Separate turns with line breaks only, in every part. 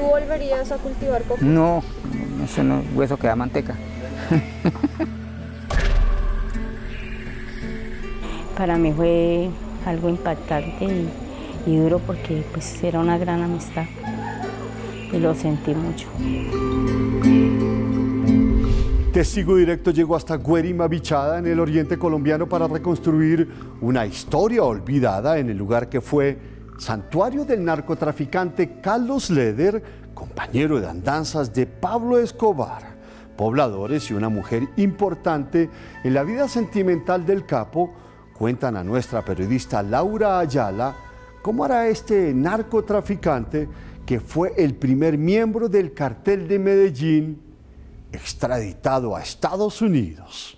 ¿Tú volverías a cultivar coca?
No, eso no, hueso que da manteca.
Para mí fue algo impactante y duro porque pues era una gran amistad y lo sentí mucho.
Testigo Directo llegó hasta Guerima Bichada, en el oriente colombiano, para reconstruir una historia olvidada en el lugar que fue santuario del narcotraficante Carlos Leder, compañero de andanzas de Pablo Escobar. Pobladores y una mujer importante en la vida sentimental del capo cuentan a nuestra periodista Laura Ayala cómo era este narcotraficante que fue el primer miembro del cartel de Medellín extraditado a Estados Unidos.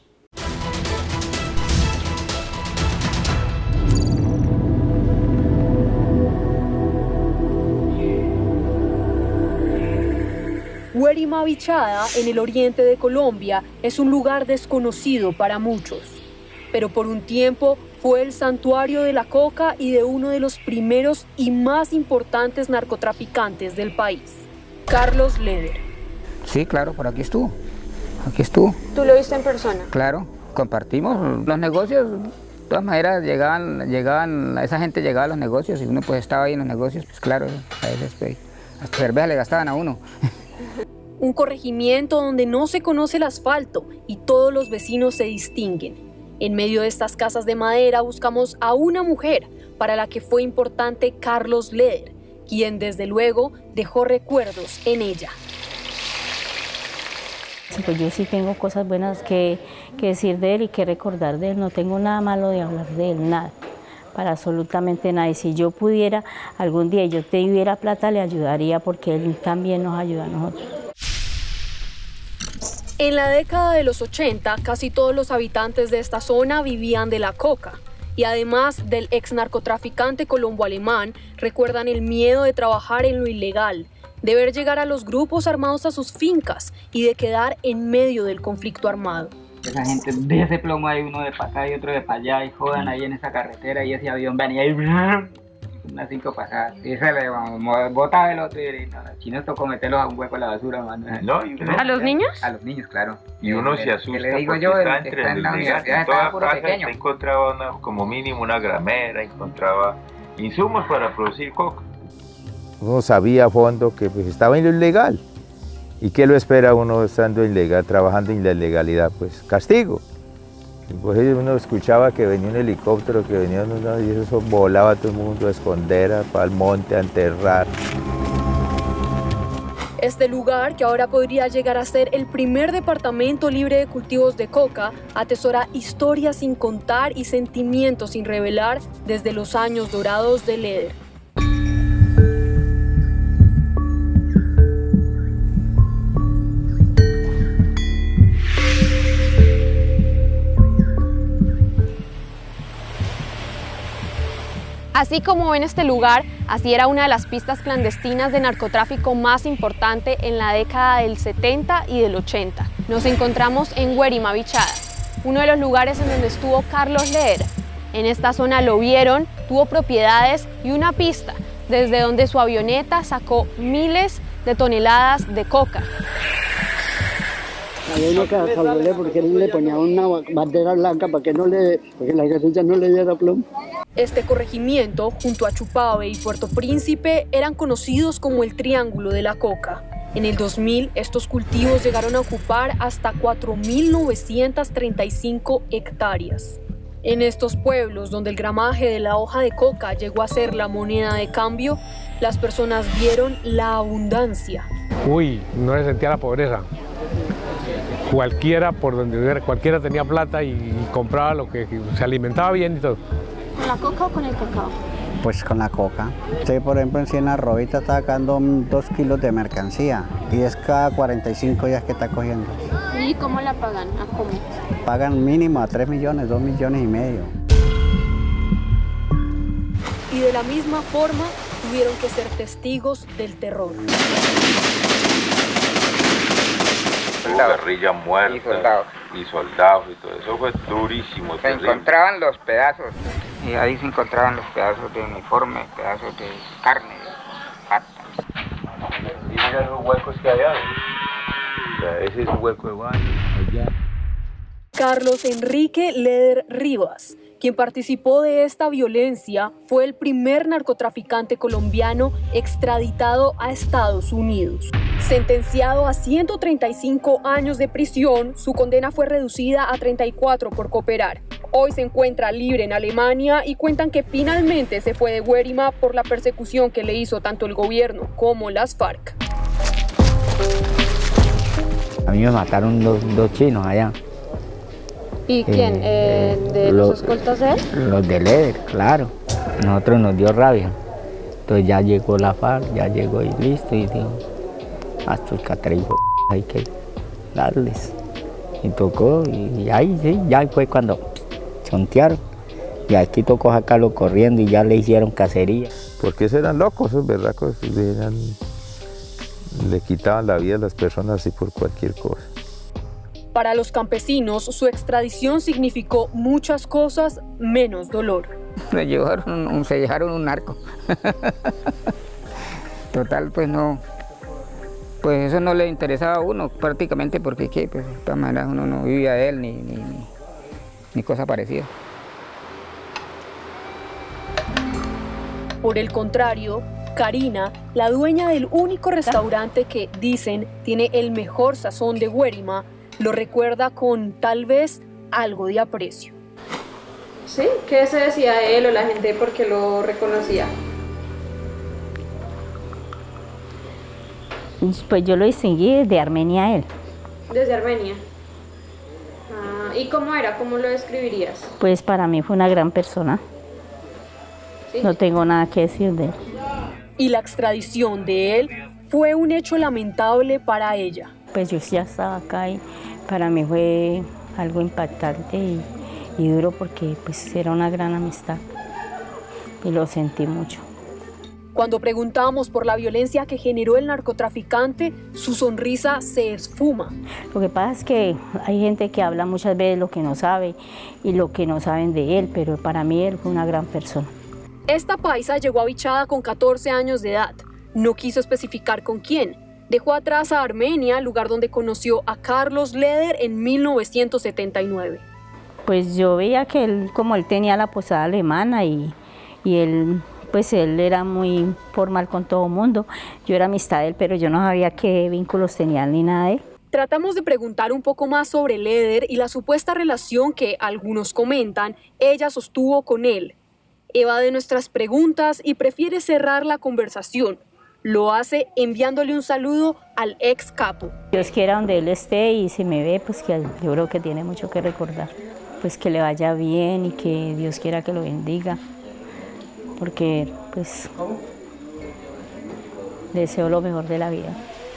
Guerima Bichada, en el oriente de Colombia, es un lugar desconocido para muchos, pero por un tiempo fue el santuario de la coca y de uno de los primeros y más importantes narcotraficantes del país, Carlos Leder.
Sí, claro, por aquí estuvo. Aquí estuvo.
¿Tú lo viste en persona?
Claro, compartimos los negocios. De todas maneras, esa gente llegaba a los negocios y uno pues estaba ahí en los negocios, pues claro, a veces pues, hasta cerveza le gastaban a uno.
Un corregimiento donde no se conoce el asfalto y todos los vecinos se distinguen. En medio de estas casas de madera buscamos a una mujer para la que fue importante Carlos Leder, quien desde luego dejó recuerdos en ella.
Pues yo sí tengo cosas buenas que decir de él y que recordar de él. No tengo nada malo de hablar de él, nada, para absolutamente nada. Y si yo pudiera, algún día yo tuviera plata, le ayudaría porque él también nos ayuda a nosotros.
En la década de los 80, casi todos los habitantes de esta zona vivían de la coca. Y además del ex narcotraficante colombo-alemán, recuerdan el miedo de trabajar en lo ilegal, de ver llegar a los grupos armados a sus fincas y de quedar en medio del conflicto armado.
Esa gente de ese plomo hay uno de para acá y otro de para allá y jodan ahí en esa carretera y ese avión venía y unas 5 pasadas y se le botaba el otro y no, los chinos tocó meterlos a un hueco a la basura, mano.
No,
¿A los niños?
A los niños, claro.
Y uno se asusta
le digo
porque
yo,
está
está
entre
en la
los
universidad,
en toda
estaba puro
casa
pequeño.
usted encontraba como mínimo una gramera, encontraba insumos para producir coca.
Uno sabía a fondo que pues, estaba en lo ilegal. ¿Y qué lo espera uno estando ilegal, trabajando en la ilegalidad? Pues castigo. Y pues uno escuchaba que venía un helicóptero, que venía y eso volaba a todo el mundo a esconder, para el monte, a enterrar.
Este lugar, que ahora podría llegar a ser el primer departamento libre de cultivos de coca, atesora historias sin contar y sentimientos sin revelar desde los años dorados de Leder.
Así como ven este lugar, así era una de las pistas clandestinas de narcotráfico más importante en la década del 70 y del 80. Nos encontramos en Guerima Bichada, uno de los lugares en donde estuvo Carlos Leder. En esta zona lo vieron, tuvo propiedades y una pista, desde donde su avioneta sacó miles de toneladas de coca.
Había uno que asaltarle porque él le ponía una bandera blanca para que la guerrilla no le diera plomo.
Este corregimiento, junto a Chupave y Puerto Príncipe, eran conocidos como el Triángulo de la Coca. En el 2000, estos cultivos llegaron a ocupar hasta 4.935 hectáreas. En estos pueblos, donde el gramaje de la hoja de coca llegó a ser la moneda de cambio, las personas vieron la abundancia.
Uy, no se sentía la pobreza. Cualquiera, por donde cualquiera tenía plata y compraba lo que se alimentaba bien y todo.
¿Con la coca o con el cacao?
Pues con la coca. Usted, por ejemplo, en Siena Robita está sacando 2 kilos de mercancía y es cada 45 días que está cogiendo.
¿Y cómo la pagan? ¿A cómo?
Pagan mínimo a 3 millones, 2 millones y medio.
Y de la misma forma tuvieron que ser testigos del terror.
Guerrilla muerta y soldados y todo eso fue durísimo.
Se encontraban los pedazos y ahí se encontraban los pedazos de uniforme, pedazos de carne, patas.
miran los huecos que hay ahí. O sea, ese es un hueco de baño, allá.
Carlos Enrique Leder Rivas, quien participó de esta violencia, fue el primer narcotraficante colombiano extraditado a Estados Unidos. Sentenciado a 135 años de prisión, su condena fue reducida a 34 por cooperar. Hoy se encuentra libre en Alemania y cuentan que finalmente se fue de Guérima por la persecución que le hizo tanto el gobierno como las FARC.
A mí me mataron dos chinos allá.
¿Y quién? ¿De los escoltas de él?
Los de Leder, claro. Nosotros nos dio rabia. Entonces ya llegó la FARC, ya llegó y listo. Y dijo, a estos catregos hay que darles. Y tocó, y ahí sí, ya fue cuando chontearon. Y aquí tocó sacarlo corriendo y ya le hicieron cacería.
Porque esos eran locos, esos berracos, le quitaban la vida a las personas así por cualquier cosa.
Para los campesinos, su extradición significó muchas cosas menos dolor.
Se llevaron un narco. Total, pues no. Pues eso no le interesaba a uno prácticamente porque ¿qué? Pues, de todas maneras uno no vivía de él ni cosa parecida.
Por el contrario, Karina, la dueña del único restaurante que, dicen, tiene el mejor sazón de Guérima, lo recuerda con, tal vez, algo de aprecio.
¿Sí? ¿Qué se decía de él o la gente porque lo reconocía?
Pues yo lo distinguí desde Armenia a él.
¿Desde Armenia? ¿Y cómo era? ¿Cómo lo describirías?
Pues para mí fue una gran persona. ¿Sí? No tengo nada que decir de él.
Y la extradición de él fue un hecho lamentable para ella.
Pues yo ya estaba acá y para mí fue algo impactante y duro porque pues era una gran amistad y lo sentí mucho.
Cuando preguntamos por la violencia que generó el narcotraficante, su sonrisa se esfuma.
Lo que pasa es que hay gente que habla muchas veces lo que no sabe y lo que no saben de él, pero para mí él fue una gran persona.
Esta paisa llegó a Vichada con 14 años de edad. No quiso especificar con quién. Dejó atrás a Armenia, lugar donde conoció a Carlos Leder en 1979.
Pues yo veía que él, como él tenía la posada alemana y él, pues él era muy formal con todo el mundo. Yo era amistad de él, pero yo no sabía qué vínculos tenía ni nada de él.
Tratamos de preguntar un poco más sobre Leder y la supuesta relación que, algunos comentan, ella sostuvo con él. Evade nuestras preguntas y prefiere cerrar la conversación. Lo hace enviándole un saludo al ex capo.
Dios quiera donde él esté y si me ve, pues que yo creo que tiene mucho que recordar. Pues que le vaya bien y que Dios quiera que lo bendiga. Porque pues deseo lo mejor de la vida.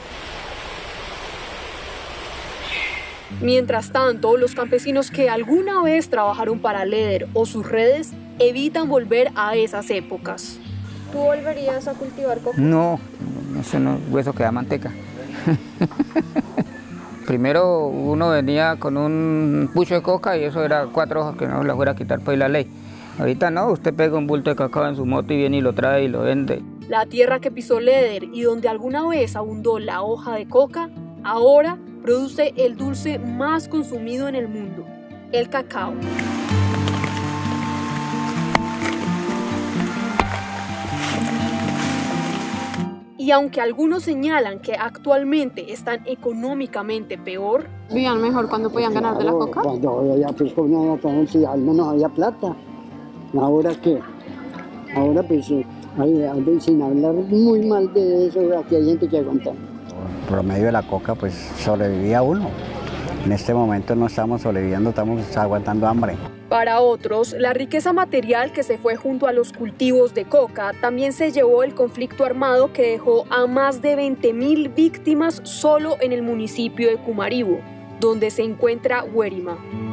Mientras tanto, los campesinos que alguna vez trabajaron para Leder o sus redes evitan volver a esas épocas.
¿Tú volverías a cultivar coca?
No, eso no es hueso que da manteca. Primero uno venía con un pucho de coca y eso era 4 hojas que no las fuera a quitar pues la ley. Ahorita no, usted pega un bulto de cacao en su moto y viene y lo trae y lo vende.
La tierra que pisó Leder y donde alguna vez abundó la hoja de coca, ahora produce el dulce más consumido en el mundo, el cacao. Y aunque algunos señalan que actualmente están económicamente peor,
¿vivían mejor cuando podían ganar de la coca?
Cuando ya pues si al menos había plata. ¿Ahora qué? Ahora pues sin hablar muy mal de eso, aquí hay gente que aguanta.
Por medio de la coca pues sobrevivía uno. En este momento no estamos sobreviviendo, estamos aguantando hambre.
Para otros, la riqueza material que se fue junto a los cultivos de coca también se llevó el conflicto armado que dejó a más de 20.000 víctimas solo en el municipio de Cumaribo, donde se encuentra Guérima.